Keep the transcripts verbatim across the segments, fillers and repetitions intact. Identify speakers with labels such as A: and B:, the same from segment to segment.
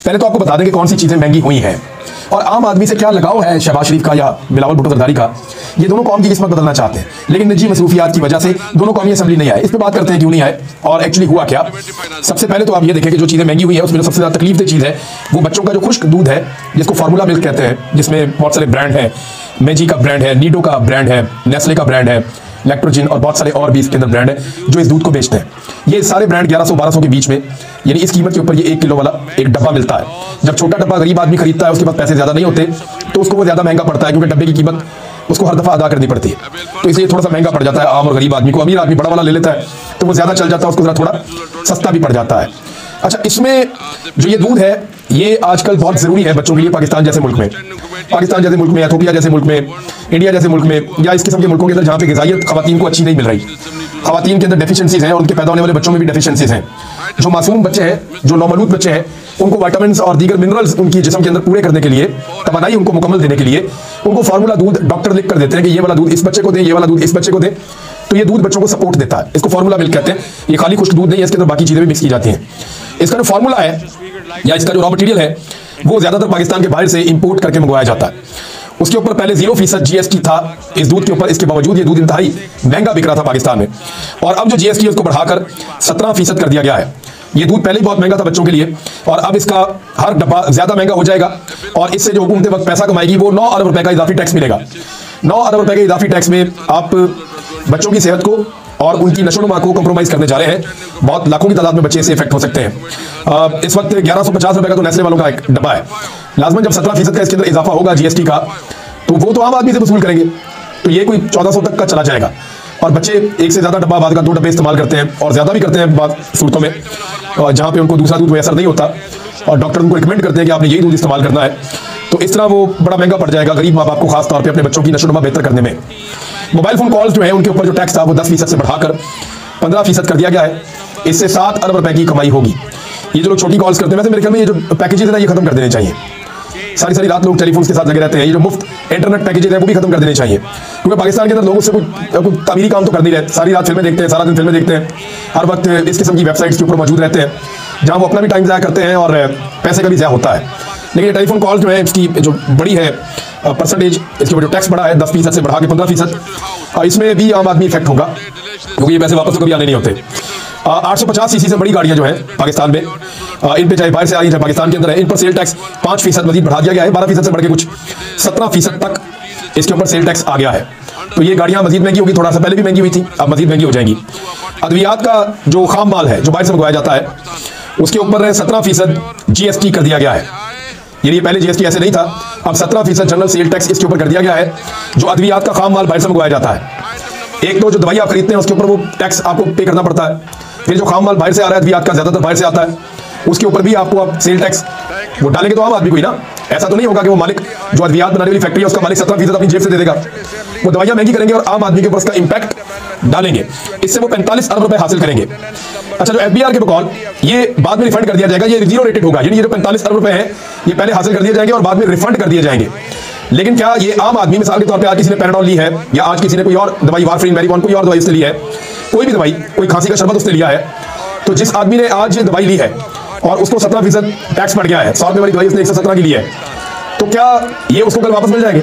A: पहले तो आपको बता दें कि कौन सी चीज़ें महंगी हुई हैं और आम आदमी से क्या लगाव है शहबाज शरीफ का या बिलावल भुट्टो जरदारी का। ये दोनों कौम की किस्मत बदलना चाहते हैं, लेकिन निजी मसरूफियात की वजह से दोनों कौमी असेंबली नहीं आए। इस पर बात करते हैं क्यों नहीं आए और एक्चुअली हुआ क्या। सबसे पहले तो आप ये देखें कि जो चीज़ें महंगी हुई है उसमें जो सबसे ज़्यादा तकलीफ चीज़ है वो बच्चों का जो खुश्क दूध है, जिसको फार्मूला मिल्क कहते हैं, जिसमें बहुत सारे ब्रांड हैं। मैजी का ब्रांड है, नीडो का ब्रांड है, नेस्ले का ब्रांड है, लैक्टोजिन और बहुत सारे और भी इसके अंदर ब्रांड है जो इस दूध को बेचते हैं। ये सारे ब्रांड ग्यारह सौ बारह सौ के बीच में, यानी इस कीमत के ऊपर ये एक किलो वाला एक डब्बा मिलता है। जब छोटा डब्बा गरीब आदमी खरीदता है, उसके पास पैसे ज़्यादा नहीं होते, तो उसको वो ज़्यादा महंगा पड़ता है, क्योंकि डब्बे की कीमत उसको हर दफ़ा अदा करनी पड़ती है, तो इसलिए थोड़ा सा महंगा पड़ जाता है आम और गरीब आदमी को। अमीर आदमी बड़ा वाला ले लेता है तो वो ज़्यादा चल जाता है, उसको ज़रा थोड़ा सस्ता भी पड़ जाता है। अच्छा, इसमें जो ये दूध है ये आजकल बहुत ज़रूरी है बच्चों के लिए। पाकिस्तान जैसे मुल्क में पाकिस्तान जैसे मुल्क में एथोपिया जैसे मुल्क में, इंडिया जैसे मुल्क में, या इस किस्म के मुल्कों के अंदर जहाँ पे ग़िज़ाइयत ख़वातीन को अच्छी नहीं मिल रही, ख़वातीन के अंदर डेफिशिएंसीज हैं और उनके पैदा होने वाले बच्चों में भी डेफिशिएंसीज हैं। जो मासूम बच्चे हैं, जो नौमौलूद बच्चे हैं, उनको विटामिन्स और दीगर मिनरल्स उनकी जिस्म के अंदर पूरे करने के लिए, तवानाई उनको मुकम्मल देने के लिए उनको फार्मूला दूध डॉक्टर लिख कर देते हैं कि ये वाला दूध इस बच्चे को दें, ये वाला दूध इस बच्चे को दें। तो ये दूध बच्चों को सपोर्ट देता है, इसको फार्मूला मिल्क कहते हैं। ये खाली खुश्क दूध नहीं है, इसके अंदर बाकी चीज़ें भी मिक्स की जाती हैं। इसका जो फार्मूला है या इसका जो रॉ मटेरियल है वो ज़्यादातर पाकिस्तान के बाहर से इंपोर्ट करके मंगवाया जाता है। उसके ऊपर पहले जीरो फीसद जीएसटी था इस दूध के ऊपर, इसके बावजूद ये दूध इंतहाई महंगा बिक रहा था पाकिस्तान में, और अब जो जीएसटी है उसको बढ़ाकर सत्रह फीसद कर दिया गया है। ये दूध पहले ही बहुत महंगा था बच्चों के लिए, और अब इसका हर डब्बा ज़्यादा महंगा हो जाएगा, और इससे जो हुकूमत वक्त पैसा कमाएगी वो नौ अरब रुपए का इजाफी टैक्स मिलेगा। नौ अरब रुपए के इजाफी टैक्स में आप बच्चों की सेहत को और उनकी नशोनुमा को कॉम्प्रोमाइज़ करने जा रहे हैं। बहुत लाखों की तादाद में बच्चे इससे इफेक्ट हो सकते हैं। आ, इस वक्त ग्यारह सौ पचास रुपए का तो नेस्ले वालों का एक डब्बा है। लाजमन जब सत्रह फीसद का इसके अंदर इजाफा होगा जीएसटी का, तो वो तो आम आदमी से वसूल करेंगे, तो ये कोई चौदह सौ तक का चला जाएगा। और बच्चे एक से ज़्यादा डब्बा, बाद का दो डब्बे इस्तेमाल करते हैं, और ज़्यादा भी करते हैं बाद सूरतों में, जहाँ पे उनको दूसरा दूध मैसर नहीं होता और डॉक्टर उनको रिकमेंड करते हैं कि आपने यही दूध इस्तेमाल करना है। तो इस तरह वो बड़ा महंगा पड़ जाएगा गरीब माँ बाप को, खास तौर पे अपने बच्चों की नशोनुमा बेहतर करने में। मोबाइल फ़ोन कॉल्स जो है उनके ऊपर जो टैक्स था वो दस फीसद से बढ़ाकर पंद्रह फीसद कर दिया गया है। इससे सात अरब रुपए की कमाई होगी। ये जो लोग छोटी कॉल्स करते हैं, वैसे मेरे ख्याल में ये जो पैकेजेस है ना ये खत्म कर देने चाहिए। सारी सारी रात लोग टेलीफोन के साथ लगे रहते हैं, ये जो मुफ्त इंटरनेट पैकेजेस हैं वो भी खत्म कर देने चाहिए, क्योंकि पाकिस्तान के अंदर लोगों से कोई कोई तामीरी काम तो कर नहीं रहे। सारी रात फिल्में देखते हैं, सारा दिन फिल्में देखते हैं, हर वक्त इस किस्म की वेबसाइट्स के ऊपर मौजूद रहते हैं जहाँ वो अपना भी टाइम ज़ाया करते हैं और पैसे का भी ज़ाया होता है। लेकिन ये टेलीफोन कॉल जो है इसकी जो बड़ी है परसेंटेज, इसके ऊपर जो टैक्स बढ़ा है दस फीसद से बढ़ा के पंद्रह फीसद, इसमें भी आम आदमी इफेक्ट होगा, क्योंकि ये पैसे वापस तो कभी आने नहीं होते। आठ सौ पचास सीसी से बड़ी गाड़ियां जो हैं पाकिस्तान में, इन पे चाहे बाहर से आ रही है पाकिस्तान के अंदर है, इन पर सेल टैक्स पाँच फीसद मजीद बढ़ा दिया गया है। बारह फीसद से बढ़ के कुछ सत्रह फीसद तक इसके ऊपर सेल टैक्स आ गया है। तो ये गाड़ियां मजीद महंगी होगी, थोड़ा सा पहले भी महंगी हुई थी, अब मजीद महंगी हो जाएंगी। अद्वियात का जो खाम माल है जो बाहर से मंगवाया जाता है उसके ऊपर सत्रह फीसद जीएसटी कर दिया गया है। ये पहले जीएसटी ऐसे नहीं था, अब सत्रह फीसद जनरल सेल टैक्स इसके ऊपर कर दिया गया है। जो अद्वियात का खाम माल बाहर से मंगवाया जाता है, एक तो जो दवाई आप खरीदते हैं उसके ऊपर वो टैक्स आपको पे करना पड़ता है, फिर जो खाम माल बाहर से आ रहा है अद्वियात का ज़्यादातर बाहर से आता है, उसके ऊपर भी आपको आप सेल टैक्स वो डालेंगे तो आम आदमी को ही ना। ऐसा तो नहीं होगा कि वो मालिक जो अद्वियात बनाने वाली फैक्ट्री है उसका मालिक सत्रह फीसद अपनी जेब से दे देगा। वो दवाइयाँ महंगी करेंगे और आम आदमी के ऊपर उसका इम्पैक्ट डालेंगे, इससे वो पैंतालीस अरब रुपए हासिल करेंगे। अच्छा, जो एफबीआर के बकौल ये बाद में रिफंड कर दिया जाएगा, ये जीरो रेटेड होगा, यानी ये जो पैंतालीस अरब रुपए हैं ये पहले हासिल कर दिए जाएंगे और बाद में रिफंड कर दिए जाएंगे। लेकिन क्या ये आम आदमी, मिसाल के तौर पे आज किसी ने पैराडोल ली है या आज किसी ने कोई और दवाई वारफरीन, मैरीगोन, कोई और दवाई उसने ली है, कोई भी दवाई, कोई खांसी का शरबत उसने लिया है, तो जिस आदमी ने आज दवाई ली है और उसको सत्रह फीसद टैक्स पड़ गया है, सौ रुपये वाली दवाई उसने एक सौ सत्रह की ली है, तो क्या ये उसको कल वापस मिल जाएंगे?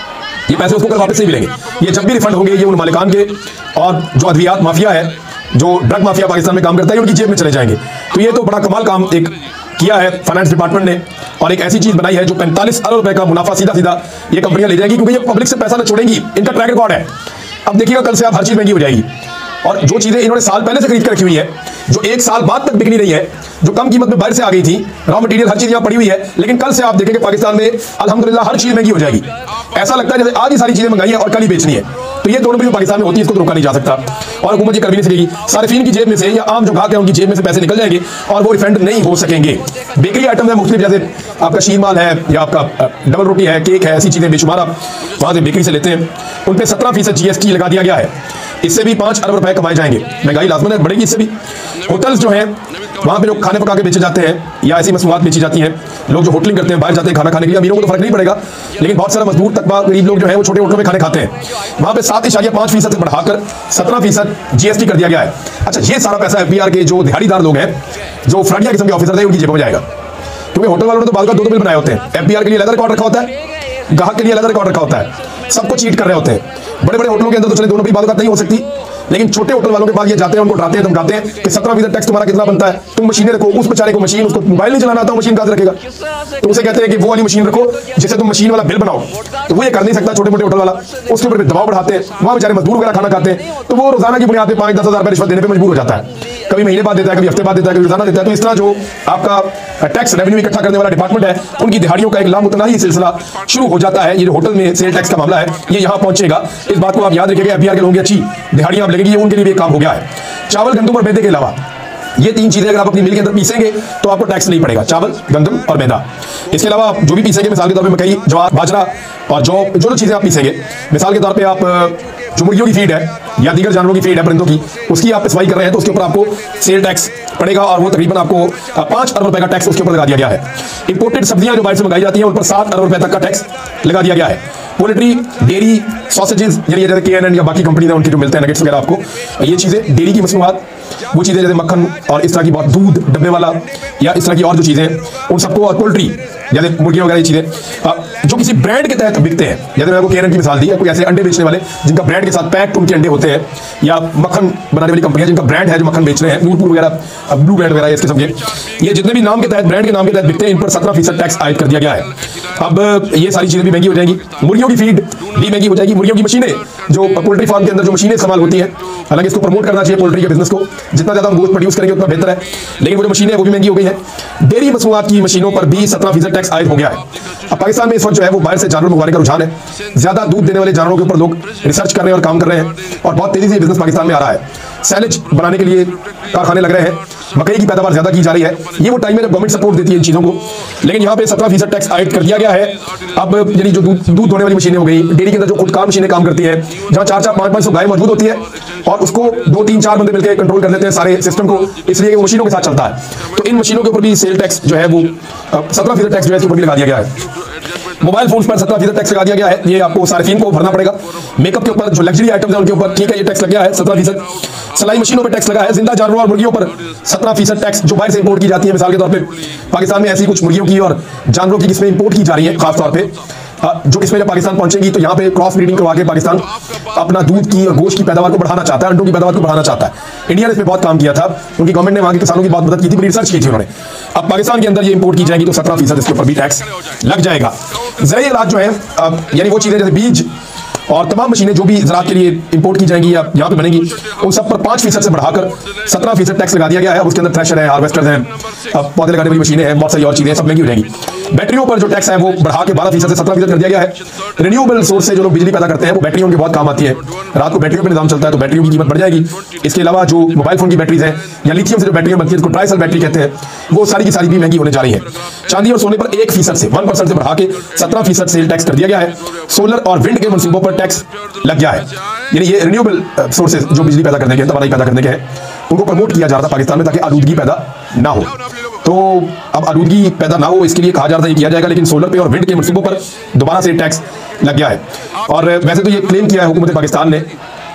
A: ये पैसे उसको कल वापस नहीं मिलेंगे। ये जब भी रिफंड होंगे ये उन मालिकान के और जो अद्वियात माफिया है, जो ड्रग माफिया पाकिस्तान में काम करता है, उनकी जेब में चले जाएंगे। तो ये तो बड़ा कमाल काम एक किया है फाइनेंस डिपार्टमेंट ने, और एक ऐसी चीज बनाई है जो पैंतालीस अरब रुपए का मुनाफा सीधा सीधा ये कंपनियां ले जाएंगी, क्योंकि ये पब्लिक से पैसा न छोड़ेंगी, इनका ट्रैक रिकॉर्ड है। अब देखिएगा कल से आप हर चीज महंगी हो जाएगी, और जो चीजें इन्होंने साल पहले से खरीद कर रखी हुई है, जो एक साल बाद तक बिकनी नहीं है, जो कम कीमत में बाहर से आ गई थी, रॉ मटेरियल हर चीज यहाँ पड़ी हुई है, लेकिन कल से आप देखेंगे पाकिस्तान में अल्हम्दुलिल्लाह हर चीज महंगी हो जाएगी। ऐसा लगता है जैसे आज ही सारी चीजें मंगाई है और कल ही बेचनी है। तो ये दोनों भी पाकिस्तान में होती है, इसको तो रोका नहीं जा सकता, और हुकूमत ये कर भी नहीं सकेगी। सारिफीन की जेब में से या आम जो ग्राहक है उनकी जेब में से पैसे निकल जाएंगे और वो रिफंड नहीं हो सकेंगे। बेकरी आइटम है मुख्तलिफ, जैसे आपका शीर माल है या आपका डबल रोटी है, केक है, ऐसी चीजें बेशुमार आप वहाँ से बेकरी से लेते हैं, उन पर सत्रह फीसद जीएसटी लगा दिया गया है। इससे भी पाँच अरब रुपए कमाए जाएंगे, महंगाई लाजमन है बढ़ेगी इससे भी। होटल्स जो हैं वहाँ पे जो खाने पका के बेचे जाते हैं या ऐसी मसनूआत बेची जाती हैं, लोग जो होटलिंग करते हैं बाहर जाते हैं खाना खाने के लिए, अमीरों को तो फर्क नहीं पड़ेगा, लेकिन बहुत सारा मजदूर तबका गरीब लोग जो है वो छोटे होटलों में खाने खाते हैं, वहाँ पे सात इशारिया पाँच फीसद से बढ़ाकर सत्रह फीसद जीएसटी कर दिया गया है। अच्छा, ये सारा पैसा एफबीआर के जो दिहाड़ीदार लोग हैं, जो फ्रंटिया किस्म के ऑफिसर हैं, उनकी जेबों में जाएगा। क्योंकि होटल वालों ने तो बाद का दो दो बिल बनाए होते हैं। एफबीआर के लिए अलग रिकॉर्ड रखा होता है, ग्राहक के लिए अलग रिकॉर्ड रखा होता है, सबको चीट कर रहे होते हैं। बड़े बड़े होटलों के अंदर तो चले दोनों भी बात नहीं हो सकती, लेकिन छोटे होटल वालों के पास ये जाते हैं, उनको डराते हैं, धमकाते हैं कि सत्रह फीसद टैक्स तुम्हारा कितना बनता है, तुम मशीनें रखो। उस बेचारे को मशीन, उसको मोबाइल नहीं चलाना आता, मशीन कहां से रखेगा? तो उसे कहते हैं कि वो वाली मशीन रखो जिससे तुम मशीन वाला बिल बनाओ, तो वो ये कर नहीं सकता छोटे मोटे होटल वाला, उसके ऊपर दबाव बढ़ाते हैं। वहां बेचारे मजदूर वगैरह खाना खाते हैं, तो वो रोजाना की बुनियाद पर पांच दस हजार रुपए रिश्वत देने पर मजबूर हो जाता है। कभी महीने बाद देता है, कभी हफ्ते बाद देता है, कभी रोजाना देता है। तो इस तरह जो आपका टैक्स रेवेन्यू इकट्ठा करने वाला डिपार्टमेंट है, उनकी दिहाड़ियों का एक लामुतनाही सिलसिला शुरू हो जाता है। ये जो होटल में सेल टैक्स का मामला है, ये यहाँ पहुंचेगा। इस बात को आप याद रखिएगा। एफबीआर के लोगों की अच्छी दिहाड़ियां लगेगी, ये उनके लिए भी काम हो गया है। चावल, गंदम और मैदे के अलावा ये तीन चीजें अगर आप अपनी मिल के अंदर पीसेंगे तो आपको टैक्स नहीं पड़ेगा। चावल, गंदम और मैदा। इसके अलावा आप जो भी पीसेंगे, मिसाल के तौर पे मकई, ज्वार, बाजरा और जौ, जो जो चीजें आप पीसेंगे, मिसाल के तौर पे आप जो मुर्गियों की फीड है या दीगर जानवरों की फीड है, परिंदों की, उसकी आप पिसवाई कर रहे हैं, तो उसके ऊपर आपको सेल टैक्स पड़ेगा और वो तकरीबन आपको पांच अरब रुपए का टैक्स उसके ऊपर लगा दिया गया है। इंपोर्टेड सब्जियां जो बाहर से मंगाई जाती हैं, उन पर सात अरब रुपए तक का टैक्स लगा दिया गया है। पोल्ट्री, डेयरी, सॉसेजेस, यानी जैसे के एन एन या बाकी कंपनी है उनके जो मिलते हैं नगेट्स वगैरह, आपको ये चीजें, डेयरी की मसनूआत, वो चीजें जैसे मक्खन और इस तरह की बहुत, दूध डब्बे वाला या इस तरह की और जो चीजें, उन सबको, और पोल्ट्री जैसे मुर्गियां वगैरह, ये चीजें जो किसी ब्रांड के तहत बिकते हैं, जैसे मैंने आपको के एन एन की मिसाल दी है, कोई ऐसे अंडे बेचने वाले जिनका ब्रांड के साथ पैक्ड उनके अंडे होते हैं, या मक्खन बनाने वाली कंपनियां जिनका ब्रांड है, जो मक्खन बेच रहे हैं, नूरपुर वगैरह, ब्लू ब्रांड वगैरह, इस किस्म के, ये जितने भी नाम के तहत, ब्रांड के नाम के तहत बिकते हैं, इन पर सत्रह फीसद टैक्स आयद कर दिया गया है। अब ये सारी चीजें भी महंगी हो जाएंगी। मुर्गियों की फीड भी महंगी हो जाएगी। मुर्गियों की मशीनें, जो पोल्ट्री फार्म के अंदर जो मशीनें इस्तेमाल होती हैं, हालांकि इसको प्रमोट करना चाहिए पोल्ट्री के बिजनेस को, जितना ज्यादा हम गोश्त प्रोड्यूस करेंगे उतना बेहतर है, लेकिन वो जो मशीनें वो भी महंगी हो गई है। डेयरी मसनूआत की मशीनों पर भी सत्रह फीसद टैक्स आयद हो गया है। अब पाकिस्तान में इस वक्त जो है वो बाहर से जानवर मंगवाने का रुझान है, ज्यादा दूध देने वाले जानवरों के ऊपर लोग रिसर्च कर रहे हैं और काम कर रहे हैं, और बहुत तेजी से बिजनेस पाकिस्तान में आ रहा है। सैलेज बनाने के लिए कारखाने लग रहे हैं, मकई की पैदावार ज्यादा की जा रही है। ये वो टाइम है जब गवर्नमेंट सपोर्ट देती है इन चीजों को, लेकिन यहाँ पे सत्रह फीसद टैक्स आयद कर दिया गया है। अब यानी जो दूध दूध धोने वाली मशीनें हो गई, डेयरी के अंदर जो खुदकार मशीनें काम करती है, जहाँ चार चार पांच पांच सौ गाय मौजूद होती है और उसको दो तीन चार बंदे मिलकर कंट्रोल कर लेते हैं सारे सिस्टम को, इसलिए कि वो मशीनों के साथ चलता है। तो इन मशीनों के ऊपर भी सेल टैक्स जो है वो सत्रह फीसद टैक्स जो है इसके ऊपर भी लगा दिया गया है। मोबाइल फोन्स पर सत्रह फीसद टैक्स लगा दिया गया है, ये आपको सार्फिन को भरना पड़ेगा। मेकअप के ऊपर जो लग्जरी आइटम्स हैं उनके ऊपर ठीक है ये टैक्स लग गया है सत्रह फीसद। सलाई मशीनों पर टैक्स लगा है। जिंदा जानवरों और मुर्गियों पर सत्रह फीसद टैक्स जो बाहर से इंपोर्ट की जाती है, मिसाल के तौर पे पाकिस्तान में ऐसी कुछ मुर्गियों की और जानवरों की जिसमें इंपोर्ट की जा रही है, खासतौर पे जो किस्में जब पाकिस्तान पहुंचेंगी तो यहाँ पे क्रॉस ब्रीडिंग करवा के पाकिस्तान अपना दूध की और गोश्त की पैदावार को बढ़ाना चाहता है, अंडों की पैदावार को बढ़ाना चाहता है। इंडिया ने इसमें बहुत काम किया था, उनकी गवर्नमेंट ने वहाँ के किसानों की बहुत मदद की थी, बड़ी रिसर्च की थी उन्होंने। अब पाकिस्तान के अंदर ये इंपोर्ट की जाएगी तो सत्रह फीसद इसके ऊपर भी टैक्स लग जाएगा। ज़राई इलाज जो है, यानी वो चीज़ें जैसे बीज और तमाम मशीनें जो भी ज़राअत के लिए इंपोर्ट की जाएंगी या यहाँ पे बनेंगी, उन सब पर पाँच फीसद से बढ़ाकर सत्रह फीसद टैक्स लगा दिया गया है। उसके अंदर थ्रेशर है, हार्वेस्टर्स हैं, पौधे लगाने वाली मशीनें हैं, बहुत सारी और चीज़ें सब महंगी हो जाएंगी। बैटरियों पर जो टैक्स है वो बढ़ा के बारह फीसद से सत्रह फीसद कर दिया गया है। रिन्यूएबल सोर्स से जो लोग बिजली पैदा करते हैं वो बैटरियों के बहुत काम आती है, रात को बैटरियों पर निजाम चलता है तो बैटरियों की कीमत बढ़ जाएगी। इसके अलावा जो मोबाइल फोन की बैटरीज हैं या लिथियम से जो बैटरियां बनती है, जिसको ट्राई सेल बैटरी कहते हैं, वो सारी की सारी भी महंगी होने जा रही है। चांदी और सोने पर एक फीसद से वन परसेंट से बढ़ा के सत्रह फीसद सेल टैक्स कर दिया गया है। सोलर और विंड के मनसूबों पर टैक्स लग गया है, यानी ये रिन्यूएबल सोर्सेज जो बिजली पैदा करने के, तवानाई पैदा करने के हैं, उनको प्रमोट किया जा रहा था पाकिस्तान में ताकि आलूदगी पैदा ना हो। तो अब आलूदगी पैदा ना हो इसके लिए कहा जा रहा था ये किया जाएगा, लेकिन सोलर पे और विंड के मनसूबों पर दोबारा से टैक्स लग गया है। और वैसे तो ये क्लेम किया है हुकूमत पाकिस्तान ने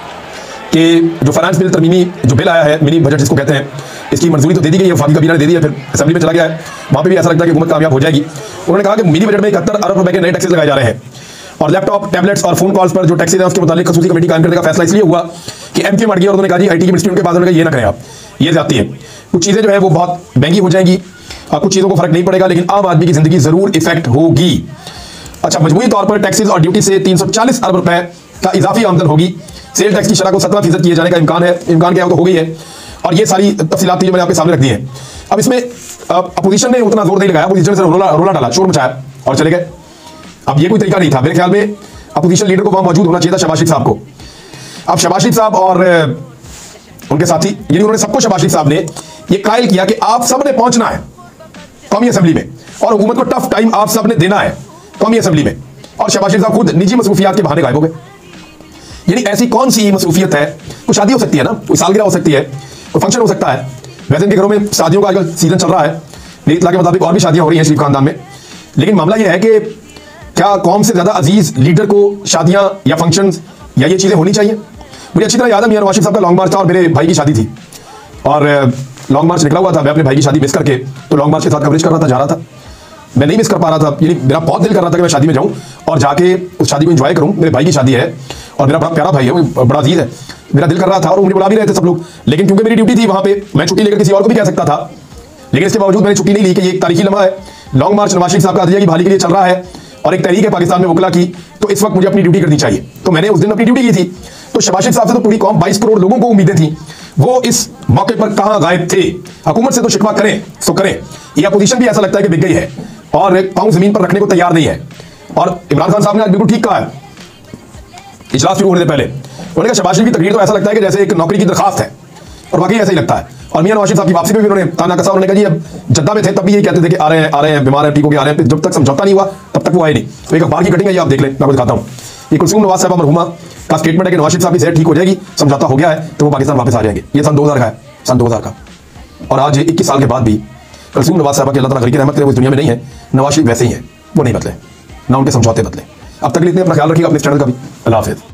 A: कि जो फाइनेंस बिल तरमीमी जो बिल आया है, मिनी बजट जिसको कहते हैं, इसकी मंजूरी तो दे दी गई है, वफाकी काबीना ने दे दी है, फिर असेंबली में चला गया है, वहाँ पे भी ऐसा लगता है कि हुकूमत कामयाब हो जाएगी। उन्होंने कहा कि मिनी बजट में इकहत्तर अरब रुपए के नए टैक्सेस लगाए जा रहे हैं और लैपटॉप, टैबलेट्स और फोन कॉल्स पर जो टैक्सेस हैं उसके मुताबिक खसूसी कमेटी कायम करने का फैसला इसलिए हुआ कि एम क्यू अड़ गया और उन्होंने कहा जी आई टी की मिनिस्ट्री उनके पास, उन्होंने कहा ये ना करें आप, ये जाती है। कुछ चीज़ें जो है वो बहुत महंगी हो जाएंगी, कुछ चीज़ों को फर्क नहीं पड़ेगा, लेकिन आम आदमी की जिंदगी जरूर इफेक्ट होगी। अच्छा, मजमूई तौर पर टैक्सेस और ड्यूटी से तीन सौ चालीस अरब रुपए का इजाफी आमदन होगी। सेल टैक्स की शरह को सत्रह फीसद किए जाने का इम्कान है, इम्कान क्या है तो हो गई है। और ये सारी तफसीलात जो मैंने आपके सामने रख दी है। अब इसमें अपोजिशन ने उतना जोर नहीं लगाया, अपोजिशन से रोला रोला डाला, शोर मचाया और चले गए। अब ये कोई तरीका नहीं था, मेरे ख्याल में अपोजिशन लीडर को वहां मौजूद होना चाहिए था, शहबाज शरीफ साहब को। अब शहबाज शरीफ साहब और उनके साथी, यानी उन्होंने सबको, शहबाज शरीफ साहब ने ये कायल किया कि आप सब ने पहुंचना है कौमी असेंबली में और हुकूमत को टफ टाइम आप सब ने देना है कौमी असेंबली में। और शहबाज शरीफ साहब खुद निजी मसरूफियात के बहाने गायब हो गए। यानी ऐसी कौन सी मसरूफियत है, कोई शादी हो सकती है ना, कोई सालगिरह हो सकती है, कोई फंक्शन हो सकता है। वैसे इनके घरों में शादियों का आजकल सीजन चल रहा है, मेरी इत्तला के मुताबिक और भी शादियां हो रही हैं शरीफ खानदान में। लेकिन मामला यह है कि क्या कौम से ज्यादा अजीज लीडर को शादियां या फंक्शंस या ये चीजें होनी चाहिए? मुझे अच्छी तरह याद है मियां नवाज शरीफ साहब का लॉन्ग मार्च था और मेरे भाई की शादी थी और लॉन्ग मार्च निकला हुआ था, मैं अपने भाई की शादी मिस करके तो लॉन्ग मार्च के साथ कवरेज कर रहा था, जा रहा था। मैं नहीं मिस कर पा रहा था, यानी मेरा बहुत दिल कर रहा था कि मैं शादी में जाऊं और जाके उस शादी को एंजॉय करूं। मेरे भाई की शादी है और मेरा बड़ा प्यारा भाई है, वो बड़ा अजीज है। मेरा दिल कर रहा था और मुझे बुला भी रहे थे सब लोग, लेकिन क्योंकि मेरी ड्यूटी थी वहां पे, मैं छुट्टी लेकर किसी और को भी कह सकता था, लेकिन इसके बावजूद मैंने छुट्टी नहीं ली कि ये एक तारीखी लम्हा है। लॉन्ग मार्च नवाज शरीफ साहब का अदलिया की बहाली के लिए चल रहा है और एक तहरीक है पाकिस्तान में वकला की, तो इस वक्त मुझे अपनी ड्यूटी करनी चाहिए। तो मैंने उस दिन अपनी ड्यूटी की थी। तो शहबाज शरीफ साहब से तो पूरी कौम बाईस करोड़ लोगों को उम्मीदें थी, वो इस मौके पर कहां गायब थे। हुकूमत से तो शिकवा करें सो करें, ये अपोजिशन भी ऐसा लगता है कि बिक गई है और पांव जमीन पर रखने को तैयार नहीं है। और इमरान खान साहब ने आज बिल्कुल ठीक कहा है इजलास शुरू होने से पहले, उन्होंने कहा शहबाज शरीफ की तकरीर तो ऐसा लगता है कि जैसे एक नौकरी की दरखास्त है, और वाकई ऐसा ही लगता है। और मियां नवाज शरीफ साहब की वापसी में भी उन्होंने ताना कसा, उन्होंने कहा जी अब जद्दा में थे तब भी यही कहते थे कि आ रहे हैं आ रहे हैं बीमार है ठीक हो गया आ रहे हैं, जब तक समझौता नहीं हुआ तब तक वो आए नहीं। तो एक अखबार की कटिंग है, ये आप देख लें, मैं आपको दिखाता हूँ। ये कुलसूम नवाज साहब मरहुमा का स्टेटमेंट है कि नवाज शरीफ साहब की सेहत ठीक हो जाएगी, समझौता हो गया है तो वो पाकिस्तान वापस आ जाएंगे। ये सन दो हज़ार का है, सन दो हज़ार का। और आज इक्कीस साल के बाद भी कुलसूम नवाज साहब की अल्लाह ताला की रहमत करे वो इस दुनिया में नहीं है, नवाज शरीफ वैसे ही है, वो नहीं बदले, ना उनके समझौते बदले। अब तक के लिए इतने अपना ख्याल रखिएगा अपने चैनल का भी। अल्लाह हाफिज़।